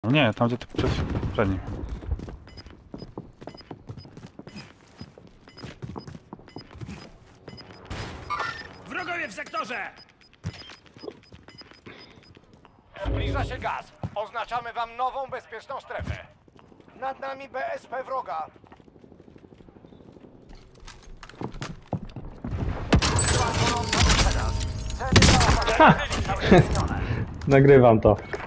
No nie, tam gdzie ty przed nim. Wrogowie w sektorze! Zbliża się gaz. Oznaczamy wam nową, bezpieczną strefę. Nad nami BSP wroga. Nagrywam to.